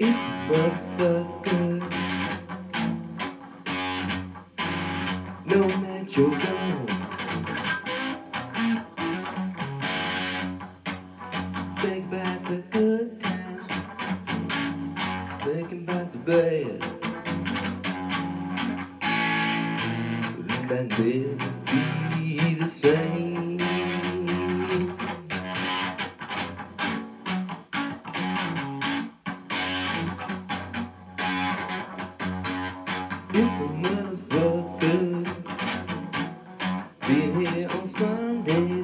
It's a motherfucker, knowing that you're gone. Think about the good times, thinking about the bad. That never be the same. It's a motherfucker being here on Sundays.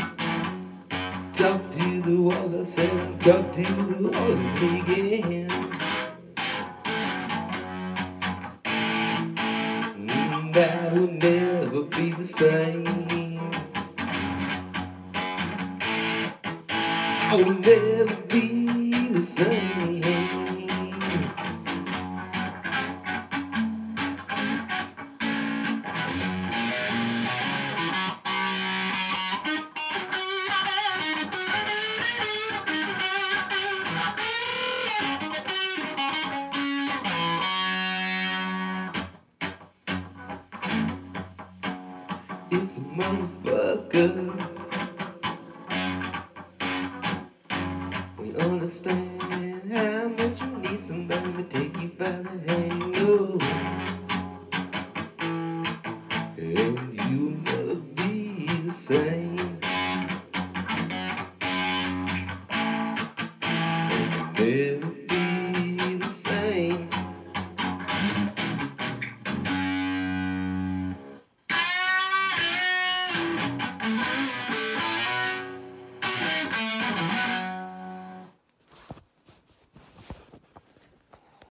Talk to the walls, I said, talk to the walls, it's me again. That will never be the same. I will never be the same. It's a motherfucker. We understand how much you need somebody to take you by the hand, oh. And